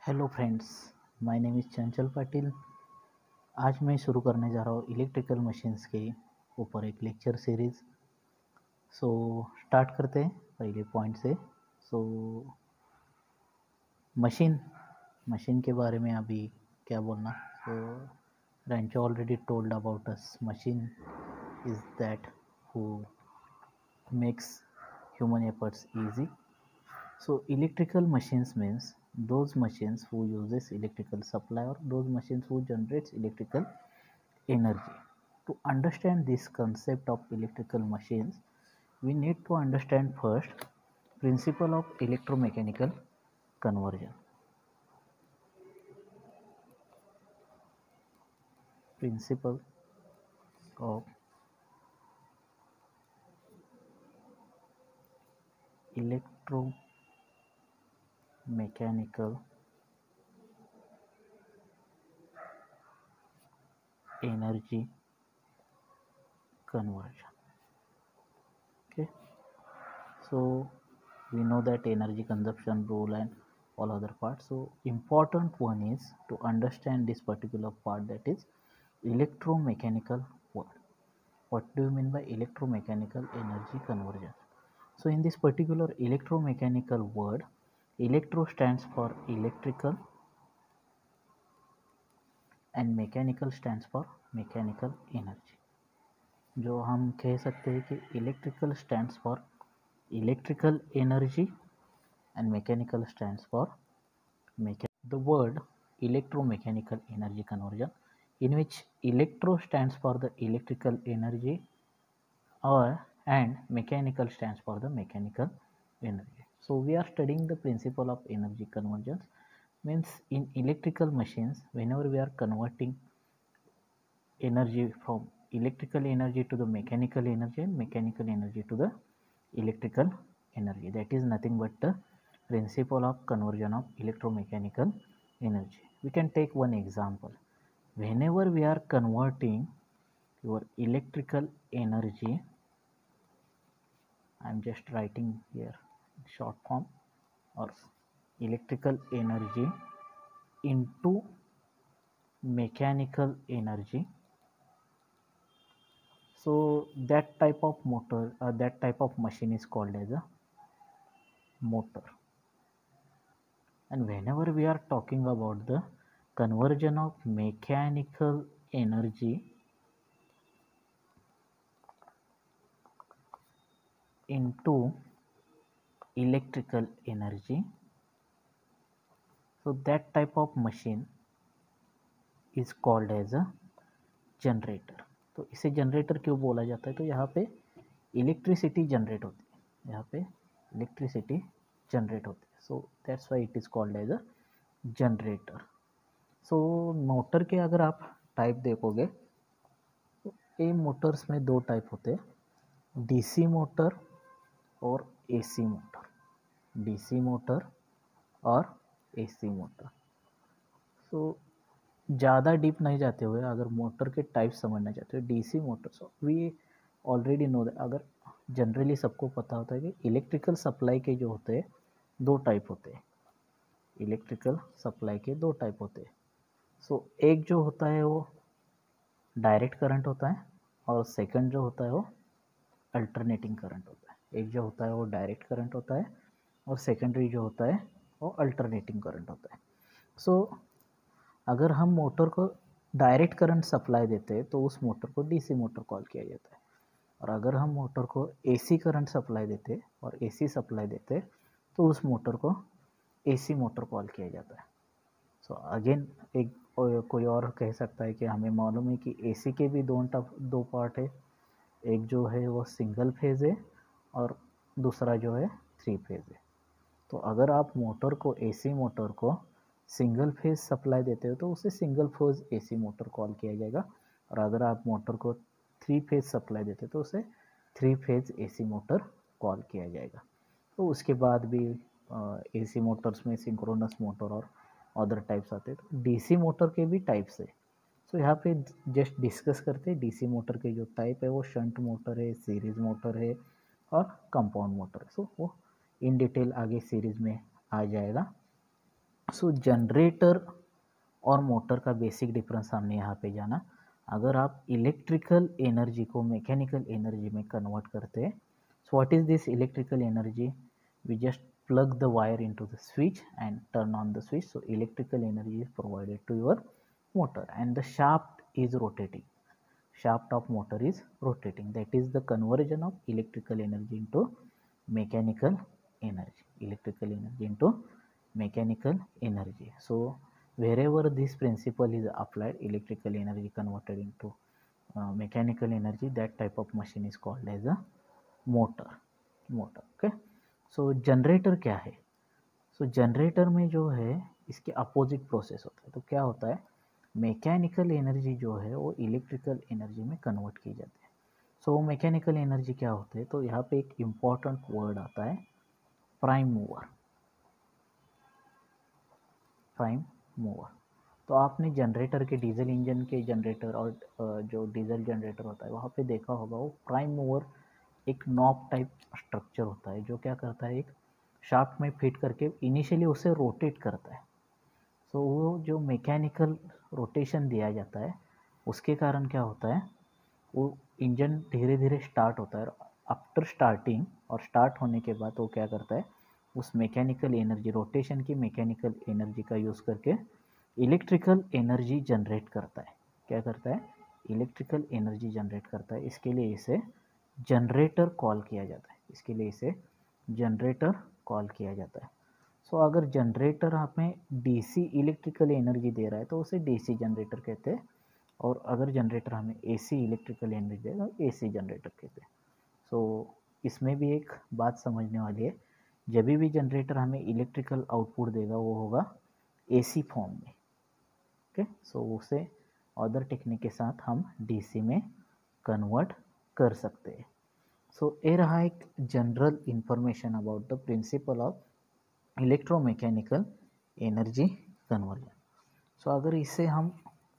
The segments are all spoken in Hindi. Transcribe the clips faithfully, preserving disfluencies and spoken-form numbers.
Hello friends, my name is Chanchal Patil. आज मैं शुरू करने जा रहा हूँ इलेक्ट्रिकल मशीन्स के ऊपर एक लेक्चर सीरीज़। सो स्टार्ट करते हैं पहले पॉइंट से। सो मशीन मशीन के बारे में अभी क्या बोलना। So Rancho already told about us. Machine is that who makes human efforts easy. So electrical machines means those machines who uses electrical supply or those machines who generates electrical energy. To understand this concept of electrical machines, we need to understand first principle of electromechanical conversion. Principle of electromechanical energy conversion. Okay, so we know that energy consumption rule and all other parts. So important one is to understand this particular part, that is electromechanical word. What do you mean by electromechanical energy conversion? So in this particular electromechanical word, electro stands for electrical and mechanical stands for mechanical energy. जो हम कह सकते हैं कि electrical stands for electrical energy and mechanical stands for mechanical. The word electromechanical energy conversion, in which electro stands for the electrical energy or and mechanical stands for the mechanical energy. So we are studying the principle of energy convergence. Means in electrical machines, whenever we are converting energy from electrical energy to the mechanical energy and mechanical energy to the electrical energy, that is nothing but the principle of conversion of electromechanical energy. We can take one example. Whenever we are converting your electrical energy, I am just writing here short form, or electrical energy into mechanical energy. So that type of motor, uh, that type of machine is called as a motor. And whenever we are talking about the conversion of mechanical energy into electrical energy, so that type of machine is called as a generator. तो इसे जनरेटर क्यों बोला जाता है? तो यहाँ पे इलेक्ट्रिसिटी जनरेट होती है, यहाँ पे इलेक्ट्रिसिटी जनरेट होती है. So that's why it is called as a generator. So motor के अगर आप टाइप देखोगे तो ए मोटर्स में दो टाइप होते हैं, डीसी मोटर और एसी मोटर. डीसी मोटर और एसी मोटर. सो ज़्यादा डीप नहीं जाते हुए अगर मोटर के टाइप समझना चाहते हो, DC motors we already know that. अगर जनरली सबको पता होता है कि इलेक्ट्रिकल सप्लाई के जो होते हैं दो टाइप होते हैं. इलेक्ट्रिकल सप्लाई के दो टाइप होते हैं. सो so, एक जो होता है वो डायरेक्ट करंट होता है और सेकंड जो होता है वो अल्टरनेटिंग करंट होता है. एक जो होता है वो डायरेक्ट करंट होता है और सेकेंडरी जो होता है वो अल्टरनेटिंग करंट होता है. सो so, अगर हम मोटर को डायरेक्ट करंट सप्लाई देते हैं तो उस मोटर को डीसी मोटर कॉल किया जाता है. और अगर हम मोटर को एसी करंट सप्लाई देते हैं और एसी सप्लाई देते हैं तो उस मोटर को एसी मोटर कॉल किया जाता है. सो so, अगेन एक कोई और कह सकता है कि हमें मालूम है कि एसी के भी दो दो पार्ट है. एक जो है वो सिंगल फेज़ है और दूसरा जो है थ्री फेज़ है. तो अगर आप मोटर को एसी मोटर को सिंगल फेज सप्लाई देते हो तो उसे single phase AC motor call किया जाएगा. और अगर आप मोटर को थ्री फेज सप्लाई देते हो तो उसे three phase AC motor call किया जाएगा. तो उसके बाद भी एसी मोटर्स में सिंक्रोनस मोटर और अदर टाइप्स आते हैं. तो डीसी मोटर के भी टाइप्स है. सो so, यहाँ पे जस्ट डिस्कस करते हैं डीसी मोटर के जो टाइप है वो शंट मोटर है, सीरीज मोटर है और कंपाउंड मोटर है. सो so, वो इन डिटेल आगे सीरीज में आ जाएगा. सो जनरेटर और मोटर का बेसिक डिफरेंस हमने यहाँ पे जाना। अगर आप इलेक्ट्रिकल एनर्जी को मैकेनिकल एनर्जी में कन्वर्ट करते हैं, so what is this electrical energy? We just plug the wire into the switch and turn on the switch, so electrical energy is provided to your motor and the shaft is rotating. Shaft of motor is rotating. That is the conversion of electrical energy into mechanical energy. Electrical energy into mechanical energy. So wherever this principle is applied, electrical energy converted into uh, mechanical energy, that type of machine is called as a motor. Motor. Okay. So so, generator क्या है? सो so, जनरेटर में जो है इसके अपोजिट प्रोसेस होता है। तो क्या होता है, मैकेनिकल एनर्जी जो है वो इलेक्ट्रिकल एनर्जी में कन्वर्ट की जाती है। सो so, मैकेनिकल एनर्जी क्या होता है? तो यहाँ पे एक इम्पॉर्टेंट वर्ड आता है, प्राइम मूवर। प्राइम मूवर तो आपने जनरेटर के, डीजल इंजन के जनरेटर और जो डीजल जनरेटर होता है वहाँ पे देखा होगा, वो प्राइम मूवर एक नॉब टाइप स्ट्रक्चर होता है जो क्या करता है, एक शाफ्ट में फिट करके इनिशियली उसे रोटेट करता है। सो so, वो जो मैकेनिकल रोटेशन दिया जाता है उसके कारण क्या होता है, वो इंजन धीरे धीरे स्टार्ट होता है। आफ्टर स्टार्टिंग और स्टार्ट होने के बाद वो क्या करता है, उस मैकेनिकल एनर्जी, रोटेशन की मैकेनिकल एनर्जी का यूज़ करके इलेक्ट्रिकल एनर्जी जनरेट करता है। क्या करता है? इलेक्ट्रिकल एनर्जी जनरेट करता है। इसके लिए इसे जनरेटर कॉल किया जाता है। इसके लिए इसे जनरेटर कॉल किया जाता है। सो so, अगर जनरेटर हमें डीसी इलेक्ट्रिकल एनर्जी दे रहा है तो उसे डीसी जनरेटर कहते हैं, और अगर जनरेटर हमें एसी इलेक्ट्रिकल एनर्जी देगा तो एसी जनरेटर कहते हैं। सो so, इसमें भी एक बात समझने वाली है, जब भी जनरेटर हमें इलेक्ट्रिकल आउटपुट देगा वो होगा एसी फॉर्म में। ओके, सो उसे अदर टेक्निक के साथ हम डीसी में कन्वर्ट कर सकते हैं। सो so, ये रहा एक general information about the principle of electromechanical energy conversion. So अगर इसे हम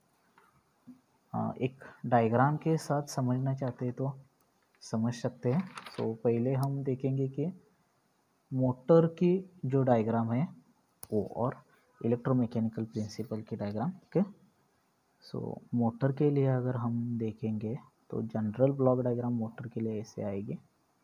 एक डायग्राम के साथ समझना चाहते हैं तो समझ सकते हैं। सो so, पहले हम देखेंगे कि मोटर की जो डायग्राम है वो और इलेक्ट्रोमैकेनिकल प्रिंसिपल की डायग्राम। ओके, सो मोटर के लिए अगर हम देखेंगे तो जनरल ब्लॉक डायग्राम मोटर के लिए ऐसे आएगी।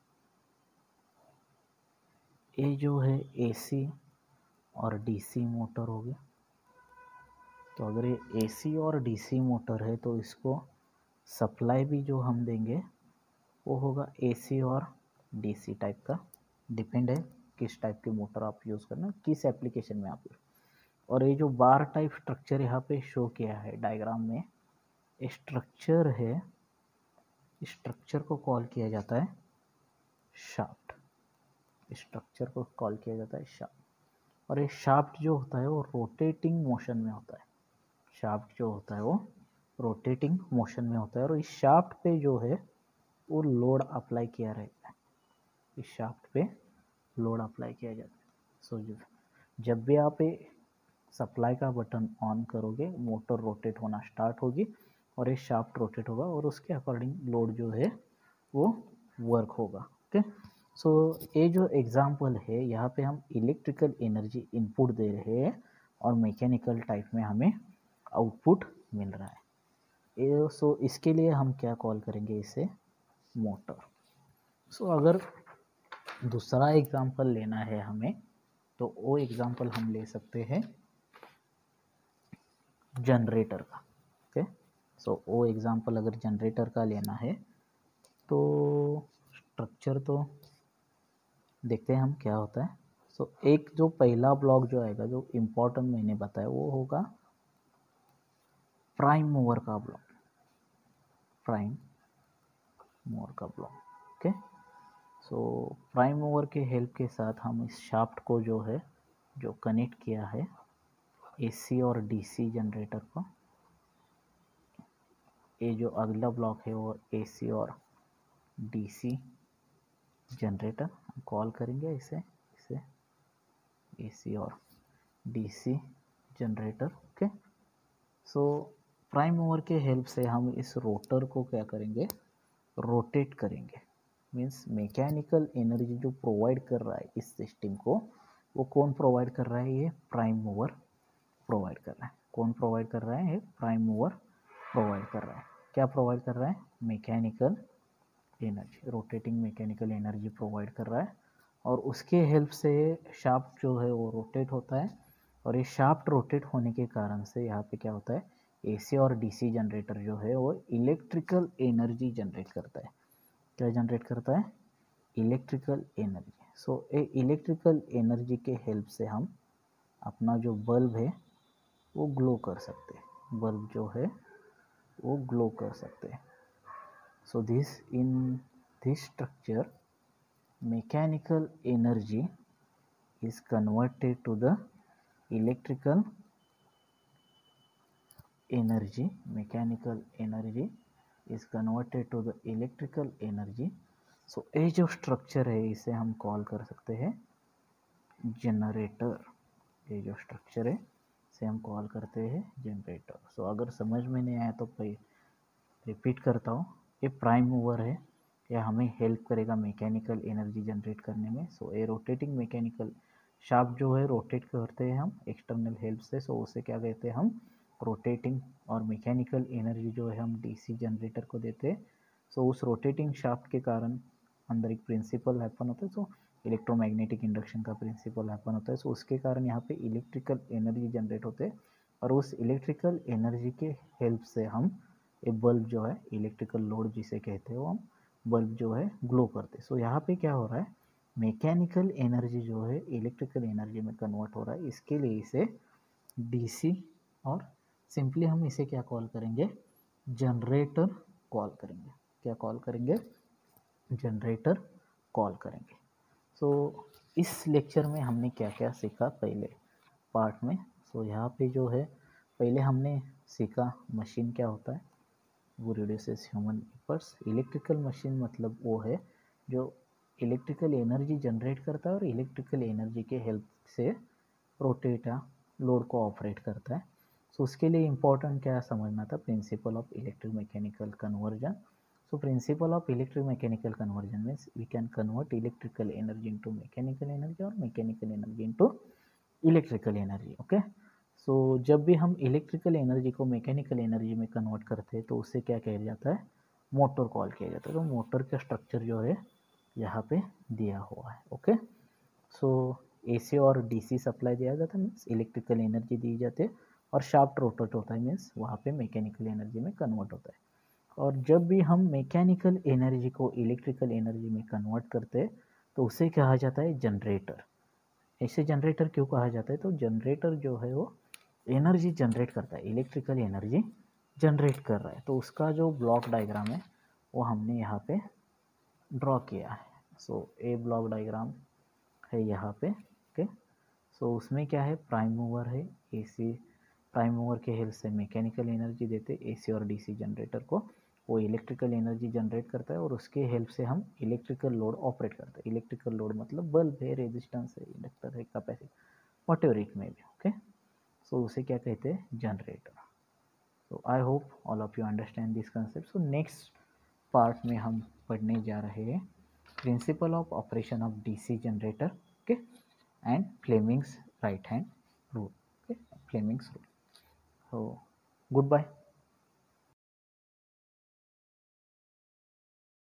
ये जो है एसी और डीसी मोटर हो गया। तो अगर ये एसी और डीसी मोटर है तो इसको सप्लाई भी जो हम देंगे वो होगा एसी और डीसी टाइप का। डिपेंड है किस टाइप की मोटर आप यूज़ करना, किस एप्लीकेशन में आप। और ये जो बार टाइप स्ट्रक्चर यहाँ पे शो किया है डायग्राम में, स्ट्रक्चर है, स्ट्रक्चर को कॉल किया जाता है शाफ्ट। स्ट्रक्चर को कॉल किया जाता है शाफ्ट। और ये शाफ्ट जो होता है वो रोटेटिंग मोशन में होता है। शाफ्ट जो होता है वो रोटेटिंग मोशन में होता है और इस शाफ्ट पे जो है वो लोड अप्लाई किया रहता है। इस शाफ्ट पे लोड अप्लाई किया जाता है। सो so, जब भी आप सप्लाई का बटन ऑन करोगे मोटर रोटेट होना स्टार्ट होगी और ये शाफ्ट रोटेट होगा और उसके अकॉर्डिंग लोड जो है वो वर्क होगा। ओके, सो ये जो एग्जांपल है यहाँ पे हम इलेक्ट्रिकल एनर्जी इनपुट दे रहे हैं और मैकेनिकल टाइप में हमें आउटपुट मिल रहा है। ये सो इसके लिए हम क्या कॉल करेंगे, इसे मोटर। सो अगर दूसरा एग्जांपल लेना है हमें तो वो एग्जांपल हम ले सकते हैं जनरेटर का। ओके, सो वो एग्जांपल अगर जनरेटर का लेना है तो स्ट्रक्चर तो देखते हैं हम क्या होता है। सो so, एक जो पहला ब्लॉक जो आएगा, जो इम्पोर्टेंट मैंने बताया, वो होगा प्राइम मूवर का ब्लॉक। प्राइम मूवर का block. Okay, so prime mover के हेल्प के साथ हम इस शाफ्ट को जो है जो कनेक्ट किया है एसी और डीसी जनरेटर को, ये जो अगला ब्लॉक है वो एसी और डीसी जनरेटर हम कॉल करेंगे इसे इसे एसी और DC generator. Okay, so prime mover के हेल्प से हम इस रोटर को क्या करेंगे, रोटेट करेंगे। मीन्स मैकेनिकल एनर्जी जो प्रोवाइड कर रहा है इस सिस्टम को, वो कौन प्रोवाइड कर रहा है? ये प्राइम मूवर प्रोवाइड कर रहा है। कौन प्रोवाइड कर रहा है? ये प्राइम मूवर प्रोवाइड कर रहा है। क्या प्रोवाइड कर रहा है? Mechanical energy, rotating mechanical energy provide कर रहा है, और उसके हेल्प से शाफ्ट जो है वो रोटेट होता है, और ये शाफ्ट रोटेट होने के कारण से यहाँ पे क्या होता है? एसी और डीसी जनरेटर जो है वो इलेक्ट्रिकल एनर्जी जनरेट करता है। क्या जनरेट करता है? Electrical energy. So a electrical energy के हेल्प से हम अपना जो बल्ब है वो ग्लो कर सकते हैं। बल्ब जो है वो ग्लो कर सकते हैं। So this in this structure mechanical energy is converted to the electrical energy. Mechanical energy is converted to the electrical energy. So ये जो स्ट्रक्चर है इसे हम कॉल कर सकते हैं जनरेटर। ये जो स्ट्रक्चर है इसे हम कॉल करते हैं जनरेटर। सो अगर समझ में नहीं आया तो रिपीट करता हूँ। ये प्राइम मूवर है, यह हमें हेल्प करेगा मैकेनिकल एनर्जी जनरेट करने में। सो so, ये रोटेटिंग मैकेनिकल शाफ्ट जो है रोटेट करते हैं हम एक्सटर्नल हेल्प से। सो so, उसे क्या कहते हैं हम? रोटेटिंग। और मैकेनिकल एनर्जी जो है हम डीसी जनरेटर को देते हैं। सो so, उस रोटेटिंग शाफ्ट के कारण अंदर एक प्रिंसिपल हैपन होता है। सो इलेक्ट्रोमैग्नेटिक इंडक्शन का प्रिंसिपल हैपन होता है। सो so, उसके कारण यहाँ पे इलेक्ट्रिकल एनर्जी जनरेट होते हैं, और उस इलेक्ट्रिकल एनर्जी के हेल्प से हम ये बल्ब जो है, इलेक्ट्रिकल लोड जिसे कहते हैं, वो हम बल्ब जो है ग्लो करते हैं। सो यहाँ पे क्या हो रहा है? मैकेनिकल एनर्जी जो है इलेक्ट्रिकल एनर्जी में कन्वर्ट हो रहा है। इसके लिए इसे डीसी, और सिंपली हम इसे क्या कॉल करेंगे? जनरेटर कॉल करेंगे। क्या कॉल करेंगे? जनरेटर कॉल करेंगे। सो so, इस लेक्चर में हमने क्या क्या सीखा पहले पार्ट में? सो so, यहाँ पे जो है पहले हमने सीखा मशीन क्या होता है, वो reduces human efforts. Electrical machine मतलब वो है जो इलेक्ट्रिकल एनर्जी जनरेट करता है और इलेक्ट्रिकल एनर्जी के हेल्प से रोटेट या लोड को ऑपरेट करता है। सो so, उसके लिए इम्पोर्टेंट क्या समझना था? Principle of electric mechanical conversion. So principle of electric mechanical conversion means we can convert electrical energy into mechanical energy और mechanical energy into electrical energy. Okay, so जब भी हम इलेक्ट्रिकल एनर्जी को मैकेनिकल एनर्जी में कन्वर्ट करते हैं तो उसे क्या कहा जाता है? मोटर कॉल किया जाता है। तो मोटर का स्ट्रक्चर जो है यहाँ पे दिया हुआ है। ओके, सो एसी और डीसी सप्लाई दिया जाता है, मीन्स इलेक्ट्रिकल एनर्जी दी जाती है, और शाफ्ट रोटेट होता है, मीन्स वहाँ पे मैकेनिकल एनर्जी में कन्वर्ट होता है। और जब भी हम मैकेनिकल एनर्जी को इलेक्ट्रिकल एनर्जी में कन्वर्ट करते हैं तो उसे कहा जाता है जनरेटर। ऐसे जनरेटर क्यों कहा जाता है? तो जनरेटर जो है वो एनर्जी जनरेट करता है, इलेक्ट्रिकल एनर्जी जनरेट कर रहा है। तो उसका जो ब्लॉक डायग्राम है वो हमने यहाँ पे ड्रॉ किया है। सो ए ब्लॉक डायग्राम है यहाँ पे। ओके, सो उसमें क्या है? प्राइम मूवर है, एसी प्राइम मूवर के हेल्प से मैकेनिकल एनर्जी देते एसी और डीसी जनरेटर को, वो इलेक्ट्रिकल एनर्जी जनरेट करता है, और उसके हेल्प से हम इलेक्ट्रिकल लोड ऑपरेट करते हैं। इलेक्ट्रिकल लोड मतलब बल्ब है, रेजिस्टेंस है, इंडक्टर है, कैपेसिटर, वॉट एवर इट में भी। ओके, सो उसे क्या कहते हैं? Generator. So I hope all of you understand this concept. So next part में हम पढ़ने जा रहे हैं principle of operation of DC generator, okay, and Fleming's right hand rule. Okay, Fleming's rule. So goodbye.